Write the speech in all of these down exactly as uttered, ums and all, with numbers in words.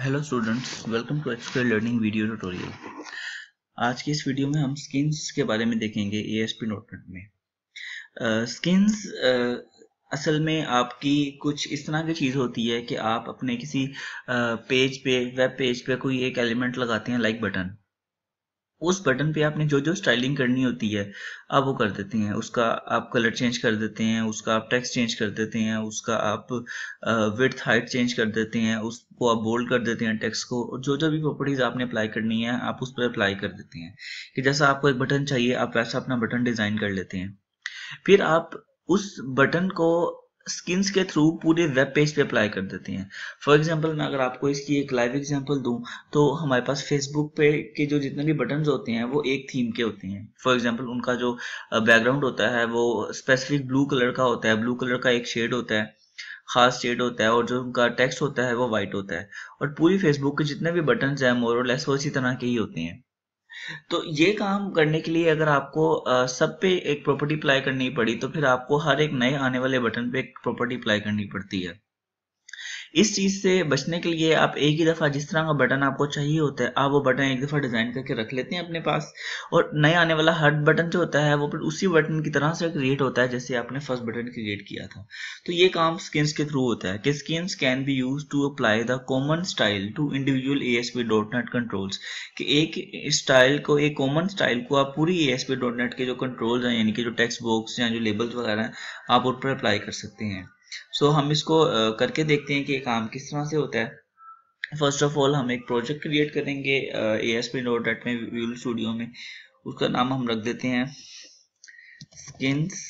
Hello students, welcome to hsquare learning video tutorial. आज की इस वीडियो में हम स्किन्स के बारे में देखेंगे A S P dot net में। स्किन्स uh, uh, असल में आपकी कुछ इस तरह की चीज़ होती है कि आप अपने किसी पेज uh, पे वेब पेज पे कोई एक एलिमेंट लगाते हैं, लाइक बटन। उस बटन पे आपने जो जो स्टाइलिंग करनी होती है आप वो कर देते हैं। उसका आप कलर चेंज कर देते हैं, उसका आप टेक्स्ट चेंज कर देते हैं, उसका आप विड्थ हाइट चेंज कर देते हैं, उसको आप बोल्ड कर देते हैं टेक्स्ट को, और जो जो भी प्रॉपर्टीज आपने अप्लाई करनी है आप उस पर अप्लाई कर देते हैं कि जैसा आपको एक बटन चाहिए आप वैसा अपना बटन डिज़ाइन कर लेते हैं। फिर आप उस बटन को स्किन्स के थ्रू पूरे वेब पेज पे अप्लाई कर देते हैं। फॉर एग्जांपल मैं अगर आपको इसकी एक लाइव एग्जांपल दूं तो हमारे पास फेसबुक पे के जो जितने भी बटन्स होते हैं वो एक थीम के होते हैं। फॉर एग्जांपल उनका जो बैकग्राउंड होता है वो स्पेसिफिक ब्लू कलर का होता है, ब्लू कलर का एक शेड होता है, खास शेड होता है, और जो उनका टेक्स्ट होता है वो वाइट होता है। और पूरी फेसबुक के जितने भी बटन्स हैं मोर और लेस वो इसी तरह के ही होते हैं। तो ये काम करने के लिए अगर आपको आ, सब पे एक प्रॉपर्टी अप्लाई करनी पड़ी तो फिर आपको हर एक नए आने वाले बटन पे एक प्रॉपर्टी अप्लाई करनी पड़ती है। इस चीज से बचने के लिए आप एक ही दफा जिस तरह का बटन आपको चाहिए होता है आप वो बटन एक दफा डिजाइन करके रख लेते हैं अपने पास, और नए आने वाला हर बटन जो होता है वो फिर उसी बटन की तरह से क्रिएट होता है जैसे आपने फर्स्ट बटन क्रिएट किया था। तो ये काम स्किन्स के थ्रू होता है कि skins can be use to apply the common style to individual A S P dot net controls. कि एक स्टाइल को, एक कॉमन स्टाइल को आप पूरी A S P dot net के जो कंट्रोल्स हैं, यानी कि जो टेक्स्ट बॉक्स या जो लेबल्स वगैरह हैं, आप उन पर अप्लाई कर सकते हैं। सो so, हम इसको uh, करके देखते हैं कि काम किस तरह से होता है। फर्स्ट ऑफ ऑल हम एक प्रोजेक्ट क्रिएट करेंगे A S P dot net में, विजुअल स्टूडियो में। उसका नाम हम रख देते हैं स्किन्स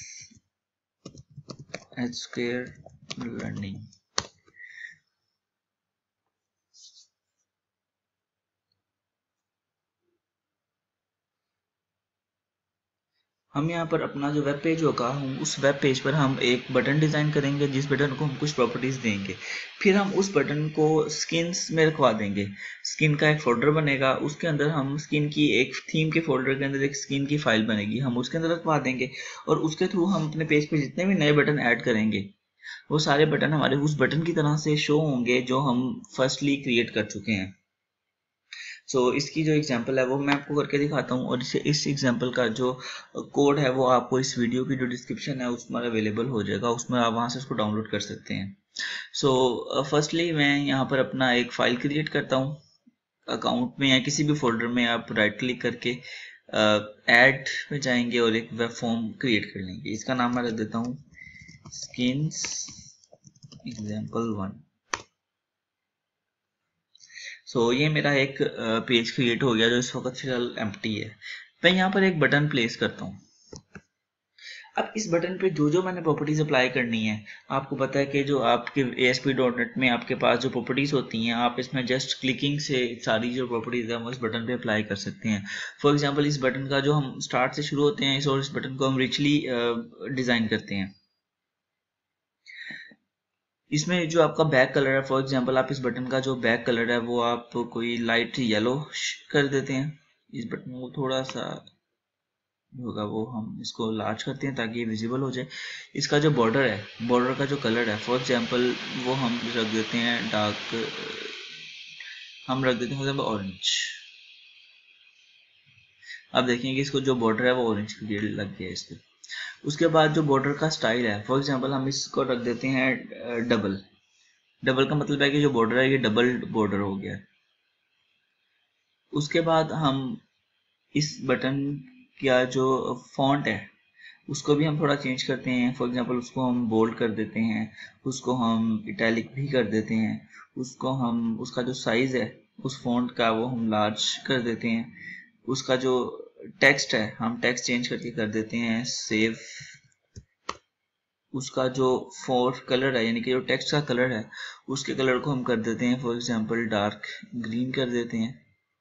hsquare लर्निंग। हम यहाँ पर अपना जो वेब पेज होगा, हम उस वेब पेज पर हम एक बटन डिज़ाइन करेंगे जिस बटन को हम कुछ प्रॉपर्टीज़ देंगे। फिर हम उस बटन को स्किन्स में रखवा देंगे। स्किन का एक फोल्डर बनेगा, उसके अंदर हम स्किन की एक थीम के फोल्डर के अंदर एक स्किन की फाइल बनेगी, हम उसके अंदर रखवा देंगे। और उसके थ्रू हम अपने पेज पे जितने भी नए बटन ऐड करेंगे वो सारे बटन हमारे उस बटन की तरह से शो होंगे जो हम फर्स्टली क्रिएट कर चुके हैं। सो so, इसकी जो एग्जांपल है वो मैं आपको करके दिखाता हूँ, और इसे इस एग्जांपल का जो कोड है वो आपको इस वीडियो की जो डिस्क्रिप्शन है उसमें अवेलेबल हो जाएगा, उसमें आप वहाँ से उसको डाउनलोड कर सकते हैं। सो फर्स्टली मैं यहाँ पर अपना एक फ़ाइल क्रिएट करता हूँ। अकाउंट में या किसी भी फोल्डर में आप राइट क्लिक करके ऐड uh, में जाएंगे और एक वेब फॉर्म क्रिएट कर लेंगे। इसका नाम मैं रख देता हूँ skins example one. So so, ये मेरा एक पेज क्रिएट हो गया जो इस वक्त फिलहाल एम्प्टी है। मैं यहाँ पर एक बटन प्लेस करता हूँ। अब इस बटन पे जो जो मैंने प्रॉपर्टीज अप्लाई करनी है, आपको पता है कि जो आपके A S P dot net में आपके पास जो प्रॉपर्टीज होती हैं आप इसमें जस्ट क्लिकिंग से सारी जो प्रॉपर्टीज है हम इस बटन पे अप्लाई कर सकते हैं। फॉर एग्जांपल इस बटन का जो हम स्टार्ट से शुरू होते हैं इस और इस बटन को हम रिचली डिज़ाइन करते हैं। इसमें जो आपका बैक कलर है, फॉर एग्जांपल आप इस बटन का जो बैक कलर है वो आप कोई लाइट येलो कर देते हैं। इस बटन को थोड़ा सा होगा वो हम इसको लार्ज करते हैं ताकि ये विजिबल हो जाए। इसका जो बॉर्डर है, बॉर्डर का जो कलर है फॉर एग्जांपल वो हम रख देते हैं डार्क, हम रख देते हैं फॉर एग्जांपल ऑरेंज। आप देखेंगे इसको जो बॉर्डर है वो ऑरेंज लग गया है इस पर। उसके बाद जो बॉर्डर का स्टाइल है, फॉर एग्जांपल हम इसको रख देते हैं डबल। डबल का मतलब है कि जो बॉर्डर है ये डबल बॉर्डर हो गया। उसके बाद हम इस बटन का जो फॉन्ट है उसको भी हम थोड़ा चेंज करते हैं। फॉर एग्जांपल उसको हम बोल्ड कर देते हैं, उसको हम इटैलिक भी कर देते हैं, उसको हम उसका जो साइज है उस फॉन्ट का वो हम लार्ज कर देते हैं। उसका जो टेक्स्ट है हम टेक्स्ट चेंज करके कर देते हैं सेव। उसका जो फोर कलर है यानी कि जो टेक्स्ट का कलर है उसके कलर को हम कर देते हैं फॉर एग्जांपल डार्क ग्रीन कर देते हैं।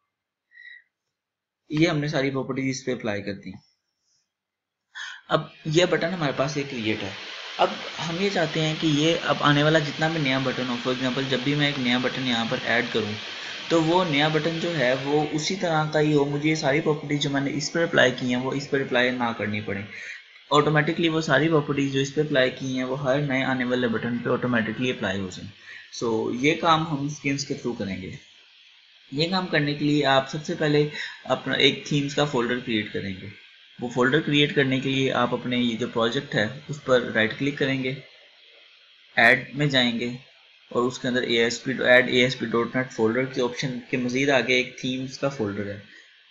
ये हमने सारी प्रॉपर्टीज इस पे अप्लाई कर दी। अब ये बटन हमारे पास एक क्रिएट है। अब हम ये चाहते हैं कि ये अब आने वाला जितना भी नया बटन हो, फॉर एग्जांपल जब भी मैं एक नया बटन यहाँ पर ऐड करूँ तो वो नया बटन जो है वो उसी तरह का ही हो, मुझे ये सारी प्रॉपर्टीज जो मैंने इस पर अप्लाई की हैं वो इस पर अप्लाई ना करनी पड़े। ऑटोमेटिकली वो सारी प्रॉपर्टीज जो इस पर अप्लाई की हैं वो हर नए आने वाले बटन पे ऑटोमेटिकली अप्लाई हो जाए। सो so, ये काम हम स्किन्स के थ्रू करेंगे। ये काम करने के लिए आप सबसे पहले अपना एक थीम्स का फोल्डर क्रिएट करेंगे। वो फोल्डर क्रिएट करने के लिए आप अपने ये जो प्रोजेक्ट है उस पर राइट क्लिक करेंगे, ऐड में जाएंगे और उसके अंदर A S P add A S P dot net folder के ऑप्शन के मजीद आगे एक थीम्स का फोल्डर है।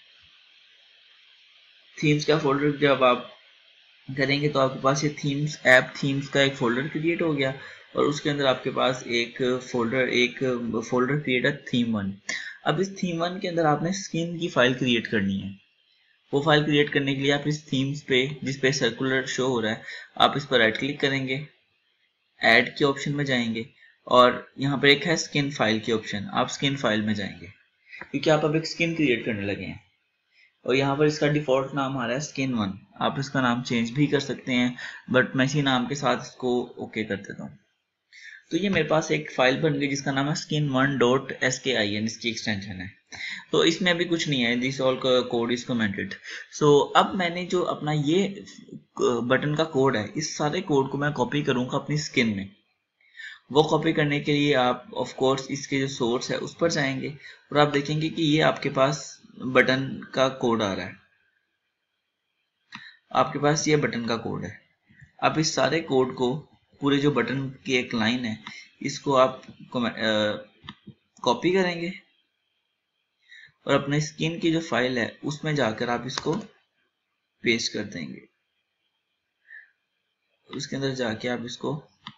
थीम्स का फोल्डर जब आप करेंगे तो आपके पास ये थीम्स ऐप थीम्स का एक फोल्डर क्रिएट हो गया और उसके अंदर आपके पास एक फोल्डर एक फोल्डर क्रिएट है थीम वन। अब इस थीम वन के अंदर आपने स्किन की फाइल क्रिएट करनी है। वो फाइल क्रिएट करने के लिए आप इस थीम्स पे जिस पे सर्कुलर शो हो रहा है आप इस पर राइट क्लिक करेंगे, ऐड के ऑप्शन में जाएंगे और यहाँ पर एक है स्किन फाइल की ऑप्शन, आप स्किन फाइल में जाएंगे क्योंकि आप अब एक स्किन क्रिएट करने लगे हैं और यहाँ पर इसका डिफॉल्ट नाम आ रहा है स्किन वन। आप इसका नाम चेंज भी कर सकते हैं बट मैं इसी नाम के साथ इसको ओके कर देता हूँ। तो ये मेरे पास एक फाइल बन गई जिसका नाम है स्किन वन डॉट एस के आई एन, इसकी एक्सटेंशन है। तो इसमें अभी कुछ नहीं है, this all code is commented. So अब मैंने जो अपना ये बटन का कोड है इस सारे कोड को मैं कॉपी करूंगा अपनी स्किन में। वो कॉपी करने के लिए आप ऑफ कोर्स इसके जो सोर्स है उस पर जाएंगे और आप देखेंगे कि ये आपके पास बटन का कोड आ रहा है, आपके पास ये बटन का कोड है। आप इस सारे कोड को पूरे जो बटन की एक लाइन है इसको आप कॉपी करेंगे और अपने स्किन की जो फाइल है उसमें जाकर आप इसको पेस्ट कर देंगे। उसके अंदर जाके आप इसको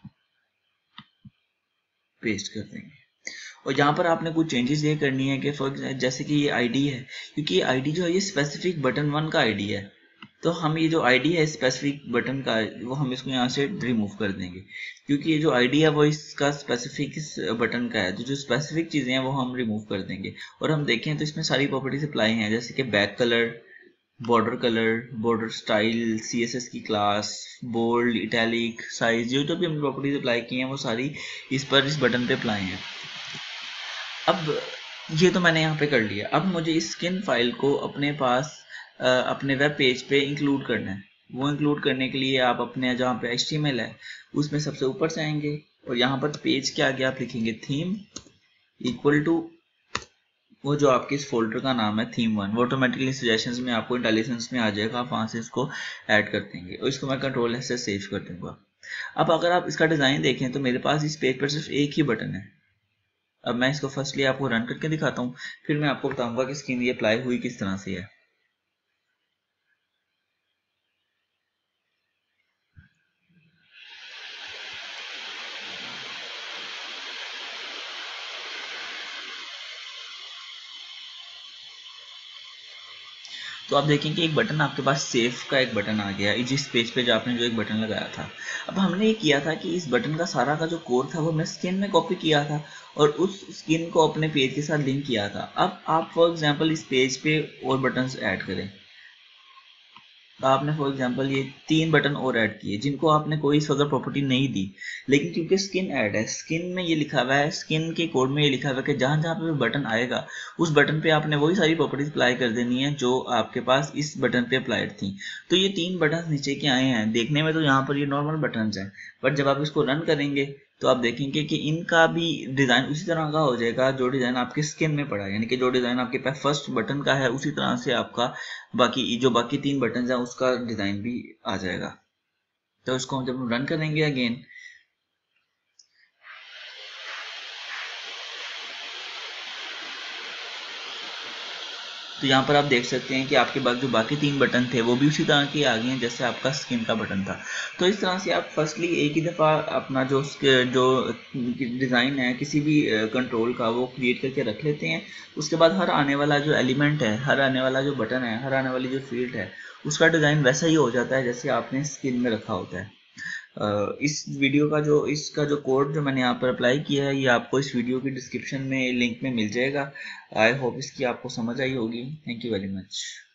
पेस्ट कर देंगे और यहाँ पर आपने कुछ चेंजेस ये करनी है कि फॉर जैसे कि ये आईडी है, क्योंकि ये आईडी जो है ये स्पेसिफिक बटन वन का आईडी है, तो हम ये जो आईडी है स्पेसिफिक बटन का वो हम इसको यहाँ से रिमूव कर देंगे क्योंकि ये जो आईडी है वो इसका स्पेसिफिक इस बटन का है। तो जो स्पेसिफिक चीज़ें हैं वो हम रिमूव कर देंगे और हम देखें तो इसमें सारी प्रॉपर्टीज अप्लाई हैं जैसे कि back colour, border colour, border style, C S S की क्लास, बोल्ड, इटैलिक, साइज, जो जो भी हमने प्रॉपर्टीज अप्लाई की हैं वो सारी इस पर इस बटन पे अप्लाई हैं। अब ये तो मैंने यहाँ पे कर लिया। अब मुझे इस स्किन फाइल को अपने पास आ, अपने वेब पेज पे इंक्लूड करना है। वो इंक्लूड करने के लिए आप अपने जहाँ पे एच टी एम एल है उसमें सबसे ऊपर से आएंगे और यहाँ पर पेज के आगे आप लिखेंगे थीम इक्वल टू वो जो आपके इस फोल्डर का नाम है थीम वन। वो ऑटोमेटिकली सजेशंस में आपको इंटेलिजेंस में आ जाएगा, आप वहाँ से इसको ऐड कर देंगे और इसको मैं कंट्रोल एस से सेव कर दूंगा। अब अगर आप इसका डिज़ाइन देखें तो मेरे पास इस पेज पर सिर्फ एक ही बटन है। अब मैं इसको फर्स्टली आपको रन करके दिखाता हूँ, फिर मैं आपको बताऊंगा कि स्किन ये अप्लाई हुई किस तरह से है। तो आप देखेंगे एक बटन आपके पास सेव का एक बटन आ गया जिस पेज पे जो आपने जो एक बटन लगाया था। अब हमने ये किया था कि इस बटन का सारा का जो कोड था वो मैं स्किन में कॉपी किया था और उस स्किन को अपने पेज के साथ लिंक किया था। अब आप फॉर एग्जांपल इस पेज पे और बटन्स ऐड करें। आपने फॉर एग्जांपल ये तीन बटन और ऐड किए जिनको आपने कोई फर्दर प्रॉपर्टी नहीं दी, लेकिन क्योंकि स्किन ऐड है, स्किन में ये लिखा हुआ है, स्किन के कोड में ये लिखा हुआ है कि जहां जहां पे बटन आएगा उस बटन पे आपने वही सारी प्रॉपर्टीज अप्लाई कर देनी है जो आपके पास इस बटन पे अप्लाइड थी। तो ये तीन बटन नीचे के आए हैं, देखने में तो यहाँ पर ये नॉर्मल बटन है, बट जब आप इसको रन करेंगे तो आप देखेंगे कि इनका भी डिज़ाइन उसी तरह का हो जाएगा जो डिज़ाइन आपके स्किन में पड़ा है। यानी कि जो डिज़ाइन आपके पास फर्स्ट बटन का है उसी तरह से आपका बाकी जो बाकी तीन बटन हैं उसका डिज़ाइन भी आ जाएगा। तो इसको हम जब हम रन करेंगे अगेन तो यहाँ पर आप देख सकते हैं कि आपके पास जो बाकी तीन बटन थे वो भी उसी तरह के आ गए हैं जैसे आपका स्किन का बटन था। तो इस तरह से आप फर्स्टली एक ही दफ़ा अपना जो जो डिज़ाइन है किसी भी कंट्रोल का वो क्रिएट करके रख लेते हैं। उसके बाद हर आने वाला जो एलिमेंट है, हर आने वाला जो बटन है, हर आने वाली जो फील्ड है उसका डिज़ाइन वैसा ही हो जाता है जैसे आपने स्किन में रखा होता है। इस वीडियो का जो इसका जो कोड जो मैंने यहाँ पर अप्लाई किया है ये आपको इस वीडियो की डिस्क्रिप्शन में लिंक में मिल जाएगा। आई होप इसकी आपको समझ आई होगी। Thank you very much.